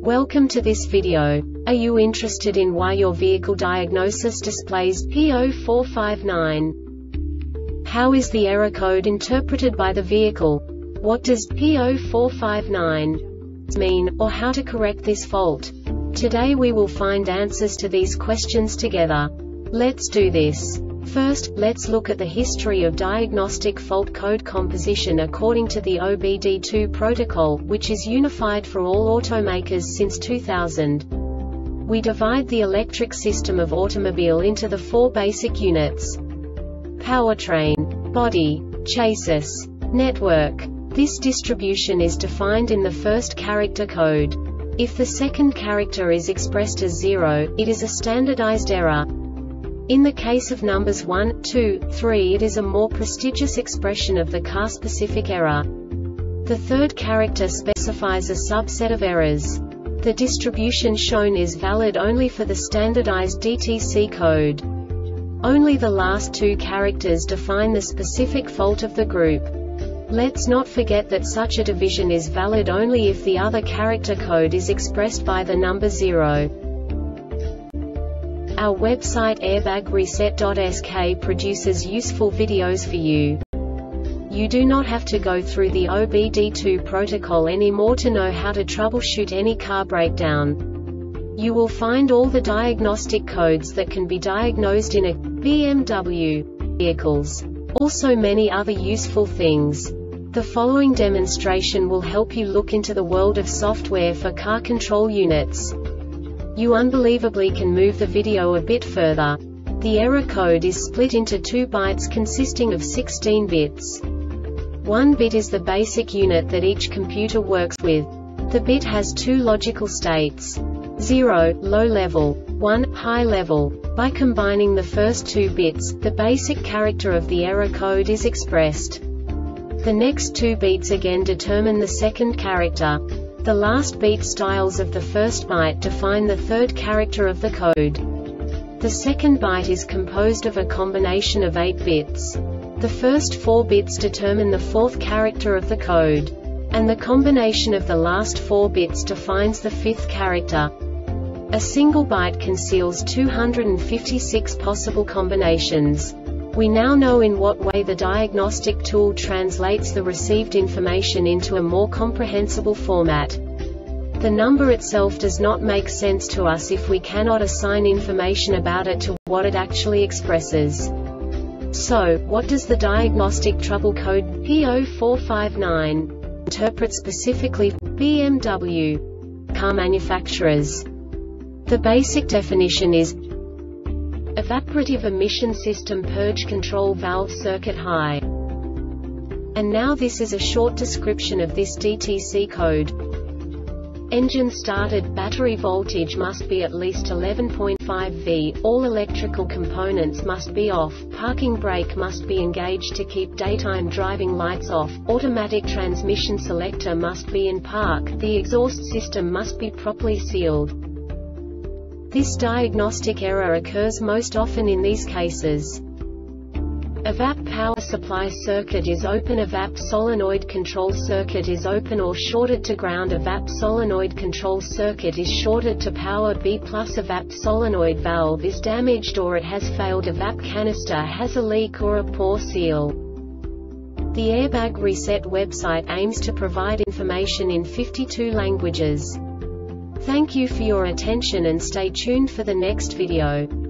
Welcome to this video. Are you interested in why your vehicle diagnosis displays P0459? How is the error code interpreted by the vehicle? What does P0459 mean, or how to correct this fault? Today we will find answers to these questions together. Let's do this. First, let's look at the history of diagnostic fault code composition according to the OBD2 protocol, which is unified for all automakers since 2000. We divide the electric system of automobile into the four basic units: powertrain, body, chassis, network. This distribution is defined in the first character code. If the second character is expressed as 0, it is a standardized error. In the case of numbers 1, 2, 3, it is a more prestigious expression of the car-specific error. The third character specifies a subset of errors. The distribution shown is valid only for the standardized DTC code. Only the last two characters define the specific fault of the group. Let's not forget that such a division is valid only if the other character code is expressed by the number 0. Our website airbagreset.sk produces useful videos for you. You do not have to go through the OBD2 protocol anymore to know how to troubleshoot any car breakdown. You will find all the diagnostic codes that can be diagnosed in a BMW vehicles. Also many other useful things. The following demonstration will help you look into the world of software for car control units. You unbelievably can move the video a bit further. The error code is split into 2 bytes consisting of 16 bits. 1 bit is the basic unit that each computer works with. The bit has 2 logical states: 0, low level, 1, high level. By combining the first 2 bits, the basic character of the error code is expressed. The next 2 beats again determine the second character. The last beat styles of the first byte define the third character of the code. The second byte is composed of a combination of 8 bits. The first 4 bits determine the fourth character of the code. And the combination of the last 4 bits defines the fifth character. A single byte conceals 256 possible combinations. We now know in what way the diagnostic tool translates the received information into a more comprehensible format. The number itself does not make sense to us if we cannot assign information about it to what it actually expresses. So, what does the diagnostic trouble code P0459 interpret specifically for BMW car manufacturers? The basic definition is evaporative emission system purge control valve circuit high. And now this is a short description of this DTC code. Engine started, battery voltage must be at least 11.5 V, all electrical components must be off, parking brake must be engaged to keep daytime driving lights off, automatic transmission selector must be in park, the exhaust system must be properly sealed. This diagnostic error occurs most often in these cases: evap power supply circuit is open, evap solenoid control circuit is open or shorted to ground, evap solenoid control circuit is shorted to power B+, evap solenoid valve is damaged or it has failed, evap canister has a leak or a poor seal. The Airbag Reset website aims to provide information in 52 languages. Thank you for your attention and stay tuned for the next video.